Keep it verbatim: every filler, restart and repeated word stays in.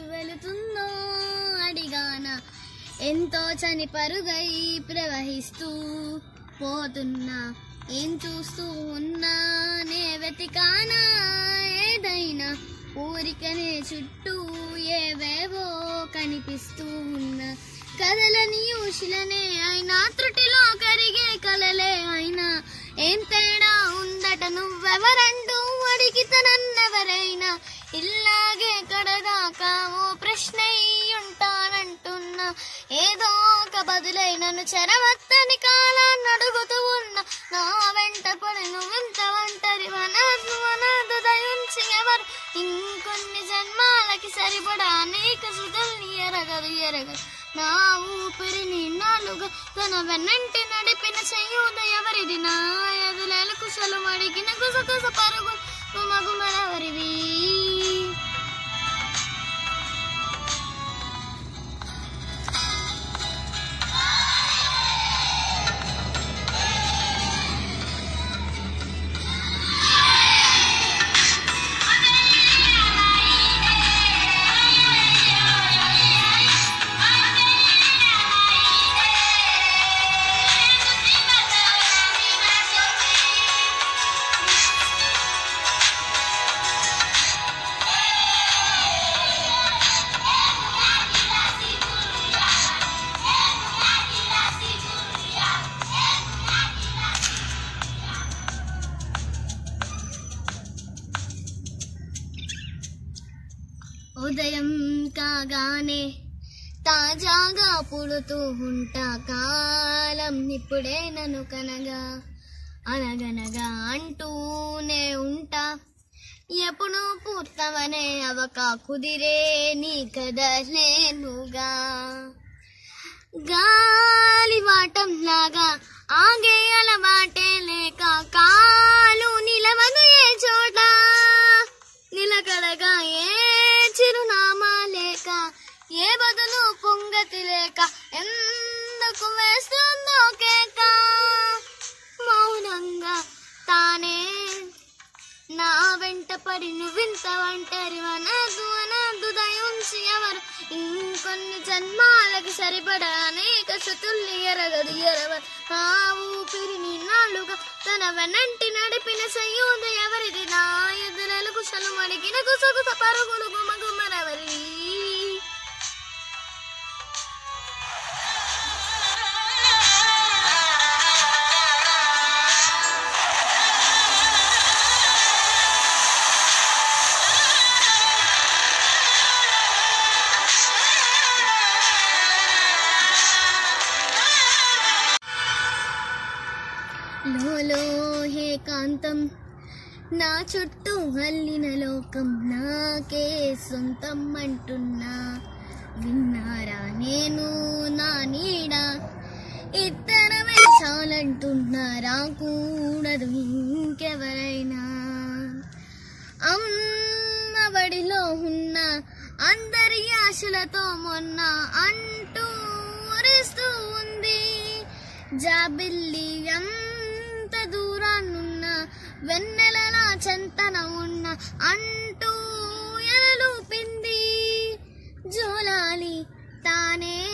వెళుతుందో అడిగానా, ఎంతో చని పరుగై ప్రవహిస్తూ పోతున్నా, ఏం చూస్తూ ఉన్నా నే వెతికానా ఏదైనా, ఊరికనే చుట్టూ ఏవేవో కనిపిస్తూ ఉన్నా, కదలని ఊషిలనే అయినా త్రుటిలో కరిగే కలలే అయినా, ఏం తేడా ఉందట నువ్వెవరంటూ అడిగితే నన్నెవరైనా, ఇల్లాగే కడదాకా ఓ ప్రశ్నయ్యుంటానంటున్నా, ఏదో ఒక బదులై నన్ను చెరవత్తని కాలాన్ని అడుగుతూ ఉన్నా, నా వెంట పడి నువ్వింత ఒంటరి మనసు మనదు దయించి ఎవరు, ఇంకొన్ని జన్మాలకి సరిపడా అనేక శృతుల్ని ఎరగదు ఎరగదు, నా ఊపిరిని నాలుగు తన వెన్నంటి నడిపిన చెయ్యూద ఎవరిది, నా ఎదులేలు కుశలు అడిగిన గుసగుస పరుగు మగుమరెవరివి. ఉదయం కాగానే తాజాగా పుడుతూ ఉంటా, కాలం ఇప్పుడే నన్ను కనగా అనగనగా అంటూనే ఉంటా, ఎప్పుడు పూర్తవనే అవక కుదిరే నీ కదలేనుగా, గాలి వాటంలాగా ఆగే అలవాటే లేక కాలు నిలవను ఏ చోట, నిలకడగా ఏ చిరునామా లేక ఏ బదులు పొంగతి లేక, ఎందుకు వేస్తుందో కేక మౌనంగా తానే నా వెంట పడి నువ్వింత ఒంటరి అనదు అనదు దయించి ఎవరు, ఇంకొన్ని జన్మాలకి సరిపడా అనేక శృతుల్ని ఎరగదు ఎరవరు, ఆ ఊపిరిని నాలుగా తన వెనంటి నడిపిన సయ్యూద ఎవరిది, నా ఎదురెలు కుశలు అడిగిన గుసగుస పరుగులు గుమగుమరెవరి. లోలో హే కాంతం నా చుట్టూ హల్లిన లోకం నాకే సొంతం అంటున్నా, విన్నారా నేను నా నీడ ఇద్దరమే చాలంటున్నారా, కూడదు ఇంకెవరైనా, అమ్మ బడిలో ఉన్న అందరి ఆశలతో మొన్న అంటూ ఊరిస్తూ ఉంది, జాబిల్లి ఎంత దూరాన్నున్న వెన్నెలలా చెంతన ఉన్న అంటూ ఎలలూపింది, జోలాలి తానే